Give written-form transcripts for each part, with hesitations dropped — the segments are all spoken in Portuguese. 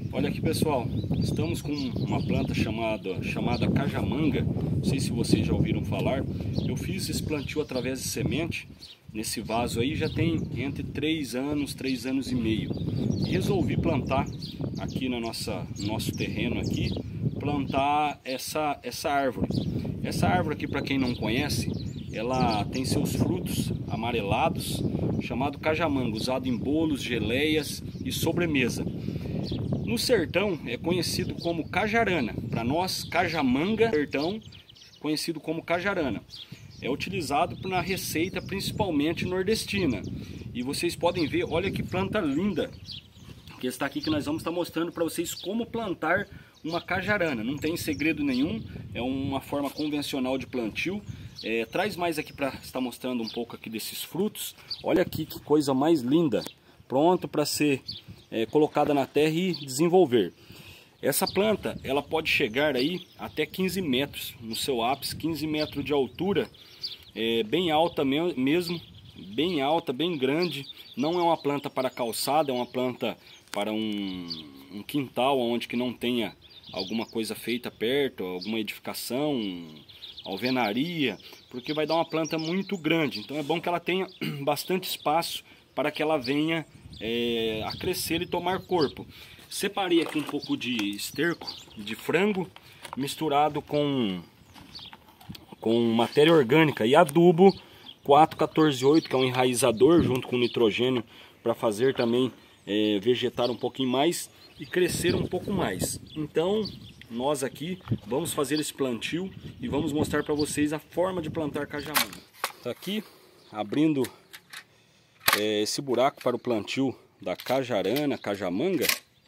Olha aqui, pessoal, estamos com uma planta chamada cajamanga. Não sei se vocês já ouviram falar. Eu fiz esse plantio através de semente. Nesse vaso aí já tem entre 3 anos, 3 anos e meio. E resolvi plantar aqui no nosso terreno aqui, plantar essa árvore. Essa árvore aqui, para quem não conhece, ela tem seus frutos amarelados, chamado cajamanga, usado em bolos, geleias e sobremesa. No sertão é conhecido como cajarana. Para nós, cajamanga, sertão, conhecido como cajarana. É utilizado na receita principalmente nordestina. E vocês podem ver, olha que planta linda que está aqui, que nós vamos estar mostrando para vocês como plantar uma cajarana. Não tem segredo nenhum, é uma forma convencional de plantio. Traz mais aqui para estar mostrando um pouco aqui desses frutos. Olha aqui que coisa mais linda, pronto para ser colocada na terra e desenvolver. Essa planta, ela pode chegar aí até 15 metros no seu ápice, 15 metros de altura, bem alta mesmo, bem alta, bem grande. Não é uma planta para calçada, é uma planta para um quintal onde que não tenha alguma coisa feita perto, alguma edificação, alvenaria, porque vai dar uma planta muito grande. Então é bom que ela tenha bastante espaço para que ela venha a crescer e tomar corpo. Separei aqui um pouco de esterco de frango misturado com matéria orgânica e adubo 4,14,8, que é um enraizador junto com nitrogênio para fazer também vegetar um pouquinho mais e crescer um pouco mais. Então nós aqui vamos fazer esse plantio e vamos mostrar para vocês a forma de plantar cajamanga. Tá aqui abrindo esse buraco para o plantio da cajarana, cajamanga,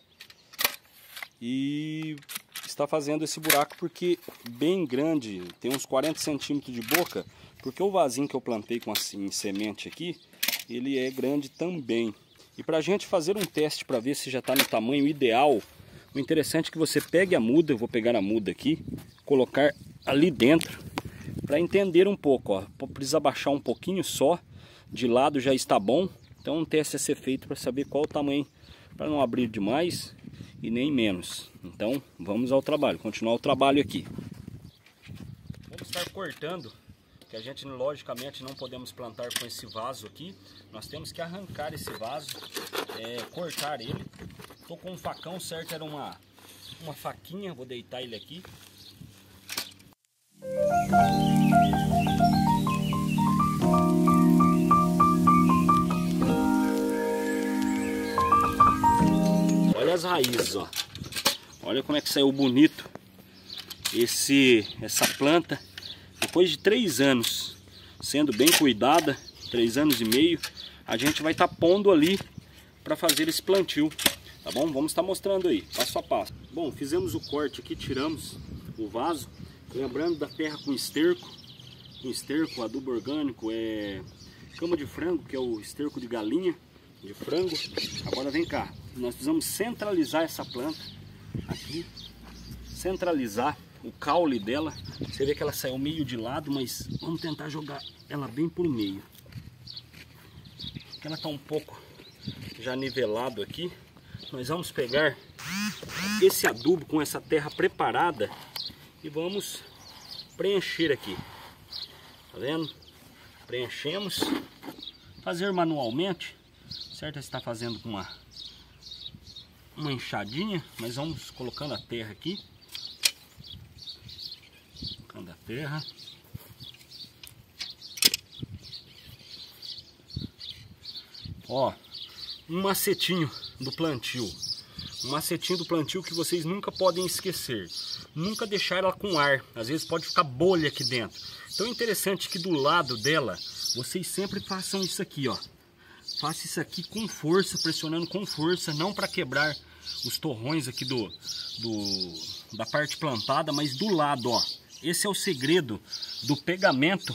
e está fazendo esse buraco porque bem grande, tem uns 40 centímetros de boca, porque o vasinho que eu plantei com assim semente aqui, ele é grande também. E para a gente fazer um teste para ver se já está no tamanho ideal, o interessante é que você pegue a muda, eu vou pegar a muda aqui, colocar ali dentro, para entender um pouco, ó, precisa baixar um pouquinho só, de lado já está bom, então um teste a ser feito para saber qual o tamanho, para não abrir demais e nem menos. Então vamos ao trabalho, continuar o trabalho aqui. Vamos estar cortando, que a gente logicamente não podemos plantar com esse vaso aqui. Nós temos que arrancar esse vaso, cortar ele. Estou com um facão, certo? Era uma faquinha, vou deitar ele aqui. Olha as raízes, ó. Olha como é que saiu bonito essa planta. Depois de 3 anos sendo bem cuidada, 3 anos e meio, a gente vai estar pondo ali para fazer esse plantio, tá bom? Vamos estar mostrando aí, passo a passo. Bom, fizemos o corte aqui, tiramos o vaso, lembrando da terra com esterco, adubo orgânico, cama de frango, que é o esterco de galinha, de frango. Agora vem cá, nós precisamos centralizar essa planta aqui, centralizar o caule dela. Você vê que ela saiu meio de lado, mas vamos tentar jogar ela bem por meio. Ela está um pouco já nivelado aqui. Nós vamos pegar esse adubo com essa terra preparada e vamos preencher aqui. Tá vendo? Preenchemos. Fazer manualmente, certo? Está fazendo com uma enxadinha, mas vamos colocando a terra aqui. Colocando a terra. Ó, um macetinho do plantio. Um macetinho do plantio que vocês nunca podem esquecer. Nunca deixar ela com ar. Às vezes pode ficar bolha aqui dentro. Então é interessante que do lado dela, vocês sempre façam isso aqui, ó. Faça isso aqui com força, pressionando com força, não para quebrar os torrões aqui da parte plantada, mas do lado, ó. Esse é o segredo do pegamento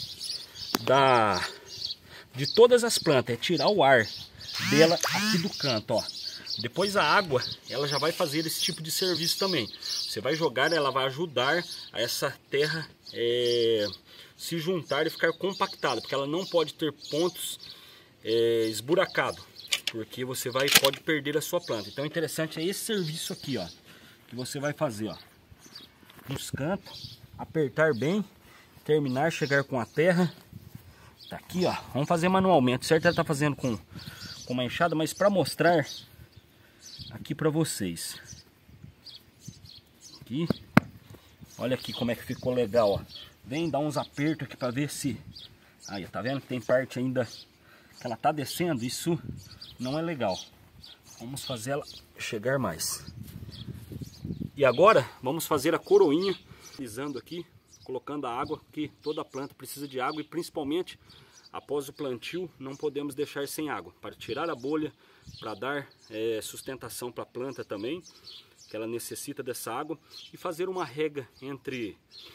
de todas as plantas, é tirar o ar dela aqui do canto, ó. Depois a água, ela já vai fazer esse tipo de serviço também. Você vai jogar, ela vai ajudar a essa terra se juntar e ficar compactada, porque ela não pode ter pontos esburacados. porque você pode perder a sua planta. Então o interessante é esse serviço aqui, ó, que você vai fazer, ó, nos cantos, apertar bem, terminar, chegar com a terra. Tá aqui, ó, vamos fazer manualmente, certo? Ela tá fazendo com uma enxada, mas para mostrar aqui para vocês. Aqui, olha aqui como é que ficou legal, ó. Vem dar uns apertos aqui para ver se... Aí, tá vendo que tem parte ainda que ela tá descendo? Isso não é legal. Vamos fazer ela chegar mais. E agora vamos fazer a coroinha, utilizando aqui, colocando a água, que toda planta precisa de água e principalmente após o plantio não podemos deixar sem água, para tirar a bolha, para dar sustentação para a planta também, que ela necessita dessa água, e fazer uma rega entre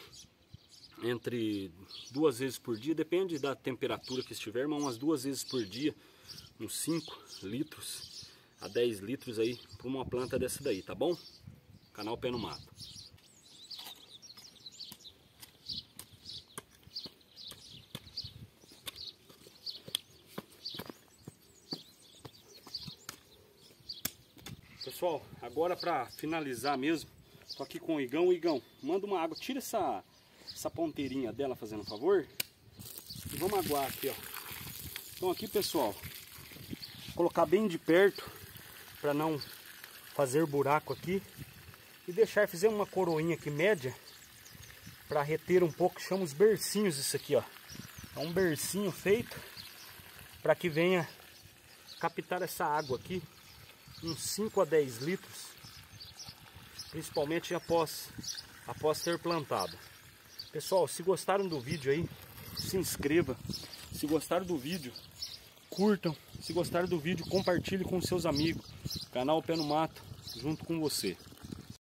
2 vezes por dia, depende da temperatura que estiver, mas umas 2 vezes por dia, uns 5 litros a 10 litros aí para uma planta dessa daí, tá bom? Canal Pé no Mato. Pessoal, agora para finalizar mesmo, tô aqui com o Igão. Igão, manda uma água, tira essa ponteirinha dela, fazendo um favor. E vamos aguar aqui, ó. Então aqui, pessoal, colocar bem de perto para não fazer buraco aqui e deixar, fazer uma coroinha aqui média para reter um pouco, chama os bercinhos isso aqui, ó. É um bercinho feito para que venha captar essa água aqui, uns 5 a 10 litros, principalmente após ter plantado. Pessoal, se gostaram do vídeo aí, se inscreva. Se gostaram do vídeo, curtam. Se gostaram do vídeo, compartilhe com seus amigos. Canal Pé no Mato, junto com você.